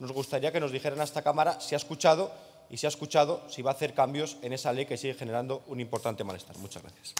nos gustaría que nos dijeran a esta Cámara si ha escuchado y si ha escuchado si va a hacer cambios en esa ley que sigue generando un importante malestar. Muchas gracias.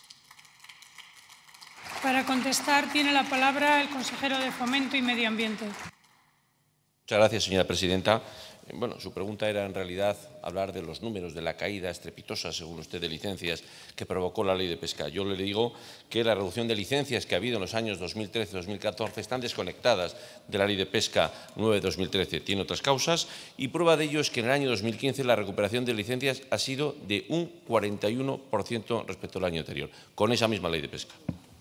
Para contestar tiene la palabra el consejero de Fomento y Medio Ambiente. Muchas gracias, señora presidenta. Bueno, su pregunta era en realidad hablar de los números de la caída estrepitosa, según usted, de licencias que provocó la ley de pesca. Yo le digo que la reducción de licencias que ha habido en los años 2013-2014 están desconectadas de la ley de pesca 9-2013. Tiene otras causas y prueba de ello es que en el año 2015 la recuperación de licencias ha sido de un 41% respecto al año anterior, con esa misma ley de pesca.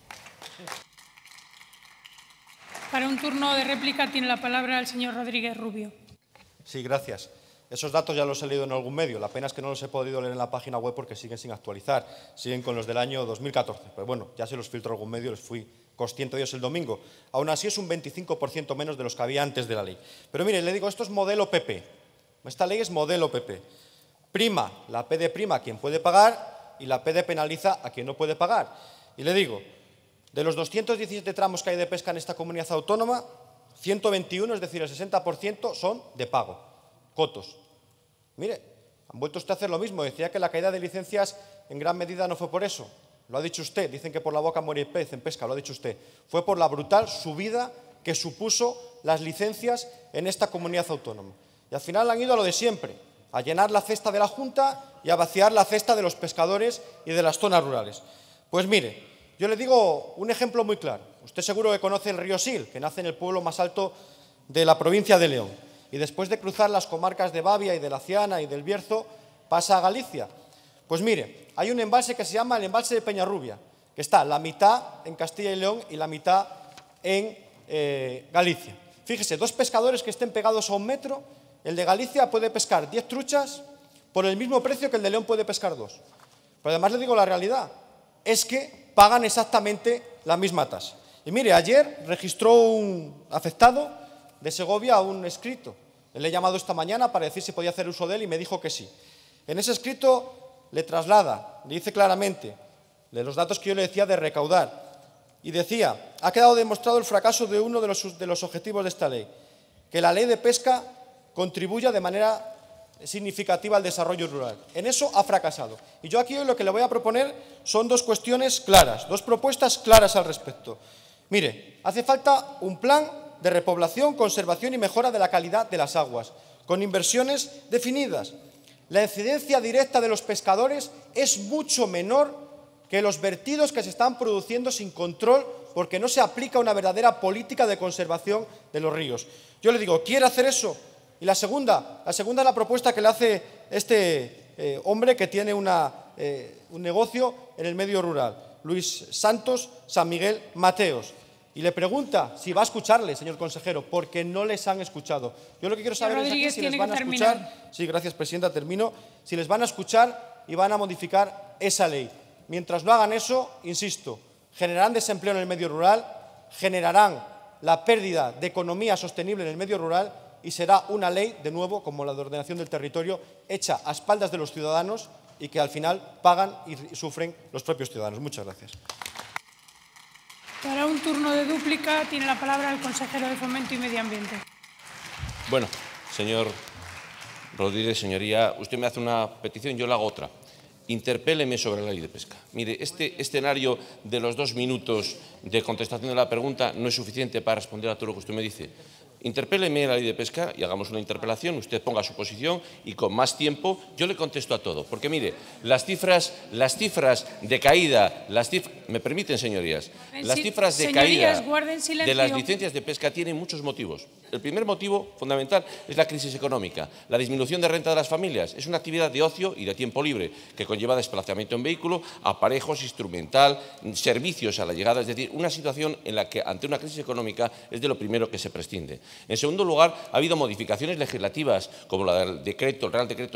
Para un turno de réplica tiene la palabra el señor Rodríguez Rubio. Sí, gracias. Esos datos ya los he leído en algún medio. La pena es que no los he podido leer en la página web porque siguen sin actualizar. Siguen con los del año 2014. Pero bueno, ya se los filtró algún medio, les fui consciente de ellos el domingo. Aún así es un 25% menos de los que había antes de la ley. Pero mire, le digo, esto es modelo PP. Esta ley es modelo PP. Prima, la PD prima a quien puede pagar y la PD penaliza a quien no puede pagar. Y le digo, de los 217 tramos que hay de pesca en esta comunidad autónoma, 121, es decir, el 60%, son de pago, cotos. Mire, han vuelto usted a hacer lo mismo. Decía que la caída de licencias en gran medida no fue por eso. Lo ha dicho usted. Dicen que por la boca muere el pez en pesca, lo ha dicho usted. Fue por la brutal subida que supuso las licencias en esta comunidad autónoma. Y al final han ido a lo de siempre, a llenar la cesta de la Junta y a vaciar la cesta de los pescadores y de las zonas rurales. Pues mire, yo le digo un ejemplo muy claro. Usted seguro que conoce el río Sil, que nace en el pueblo más alto de la provincia de León. Y después de cruzar las comarcas de Bavia y de Laciana y del Bierzo, pasa a Galicia. Pues mire, hay un embalse que se llama el embalse de Peñarrubia, que está la mitad en Castilla y León y la mitad en Galicia. Fíjese, dos pescadores que estén pegados a 1 metro, el de Galicia puede pescar 10 truchas por el mismo precio que el de León puede pescar 2. Pero además le digo la realidad, es que pagan exactamente la misma tasa. Y mire, ayer registró un afectado de Segovia un escrito. Le he llamado esta mañana para decir si podía hacer uso de él y me dijo que sí. En ese escrito le traslada, le dice claramente, de los datos que yo le decía de recaudar, y decía, ha quedado demostrado el fracaso de uno de los objetivos de esta ley, que la ley de pesca contribuya de manera significativa al desarrollo rural. En eso ha fracasado. Y yo aquí hoy lo que le voy a proponer son dos cuestiones claras, dos propuestas claras al respecto. Mire, hace falta un plan de repoblación, conservación y mejora de la calidad de las aguas, con inversiones definidas. La incidencia directa de los pescadores es mucho menor que los vertidos que se están produciendo sin control porque no se aplica una verdadera política de conservación de los ríos. Yo le digo, ¿quiere hacer eso? Y la segunda es la propuesta que le hace este hombre que tiene un negocio en el medio rural, Luis Santos San Miguel Mateos. Y le pregunta si va a escucharle, señor consejero, porque no les han escuchado. Yo lo que quiero saber es aquí si les van a escuchar. Sí, gracias, presidenta, termino. Si les van a escuchar y van a modificar esa ley. Mientras no hagan eso, insisto, generarán desempleo en el medio rural, generarán la pérdida de economía sostenible en el medio rural y será una ley, de nuevo, como la de ordenación del territorio, hecha a espaldas de los ciudadanos y que al final pagan y sufren los propios ciudadanos. Muchas gracias. Para un turno de dúplica tiene la palabra el consejero de Fomento y Medio Ambiente. Bueno, señor Rodríguez, señoría, usted me hace una petición, yo le hago otra. Interpéleme sobre la ley de pesca. Mire, este escenario de los 2 minutos de contestación de la pregunta no es suficiente para responder a todo lo que usted me dice. Interpéleme la ley de pesca y hagamos una interpelación, usted ponga su posición y con más tiempo yo le contesto a todo. Porque mire, las cifras de caída, ¿me permiten, señorías? Las cifras de caída de las licencias de pesca tienen muchos motivos. El primer motivo fundamental es la crisis económica, la disminución de renta de las familias. Es una actividad de ocio y de tiempo libre que conlleva desplazamiento en vehículo, aparejos, instrumental, servicios a la llegada. Es decir, una situación en la que ante una crisis económica es de lo primero que se prescinde. En segundo lugar, ha habido modificaciones legislativas como la del decreto, el Real Decreto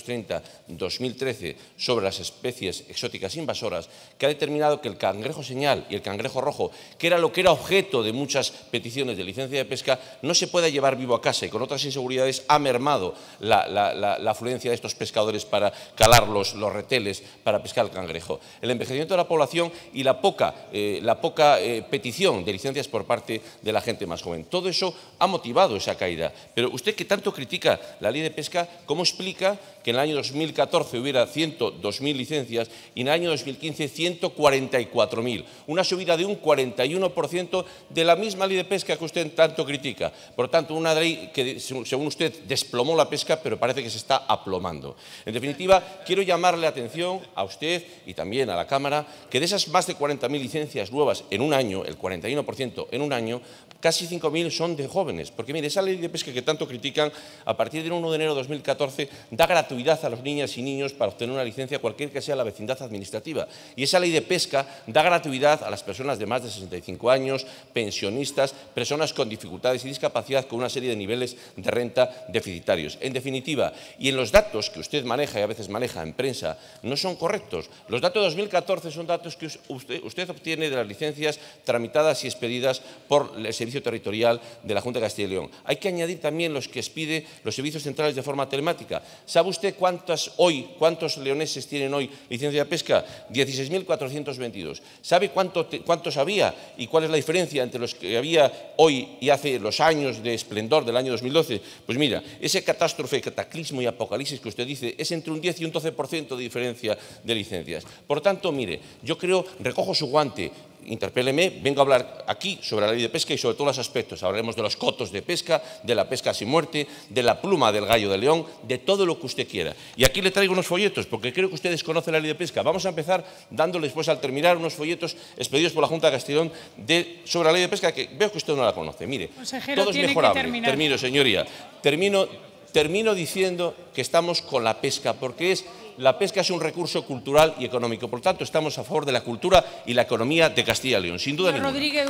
630/2013 sobre las especies exóticas invasoras, que ha determinado que el cangrejo señal y el cangrejo rojo, que era lo que era objeto de muchas peticiones de licencia de pesca, no se pueda llevar vivo a casa y con otras inseguridades ha mermado la afluencia de estos pescadores para calar los reteles para pescar el cangrejo. El envejecimiento de la población y la poca petición de licencias por parte de la gente más joven. Todo eso ha motivado esa caída. Pero usted, que tanto critica la ley de pesca, ¿cómo explica que en el año 2014 hubiera 102.000 licencias y en el año 2015 144.000? Una subida de un 41% de la misma ley de pesca que usted tanto critica. Por tanto, una ley que, según usted, desplomó la pesca, pero parece que se está aplomando. En definitiva, quiero llamarle la atención a usted y también a la Cámara que de esas más de 40.000 licencias nuevas en un año, el 41% en un año, casi 5.000 son de jóvenes. Porque, mire, esa ley de pesca que tanto critican, a partir del 1 de enero de 2014, da gratuidad a los niñas y niños para obtener una licencia, cualquier que sea la vecindad administrativa. Y esa ley de pesca da gratuidad a las personas de más de 65 años, pensionistas, personas con dificultades y discapacidad con una serie de niveles de renta deficitarios. En definitiva, y en los datos que usted maneja y a veces maneja en prensa, no son correctos. Los datos de 2014 son datos que usted obtiene de las licencias tramitadas y expedidas por el Servicio Territorial de la Junta de Castilla y León. Hay que añadir también los que expide los servicios centrales de forma telemática. ¿Sabe usted cuántos leoneses tienen hoy licencia de pesca? 16.422. ¿Sabe cuántos había y cuál es la diferencia entre los que había hoy y hace los años de esplendor del año 2012? Pues mira, ese catástrofe, cataclismo y apocalipsis que usted dice es entre un 10 y un 12% de diferencia de licencias. Por tanto, mire, yo creo, recojo su guante, interpéleme, vengo a hablar aquí sobre la ley de pesca y sobre todos los aspectos. Hablaremos de los cotos de pesca, de la pesca sin muerte, de la pluma del gallo de León, de todo lo que usted quiera. Y aquí le traigo unos folletos, porque creo que usted desconoce la ley de pesca. Vamos a empezar dándoles, después, al terminar, unos folletos expedidos por la Junta de Castilla y León sobre la ley de pesca, que veo que usted no la conoce. Mire, consejero, todo es mejorable. Termino, señoría. Termino diciendo que estamos con la pesca, porque la pesca es un recurso cultural y económico. Por tanto, estamos a favor de la cultura y la economía de Castilla y León, sin duda ninguna.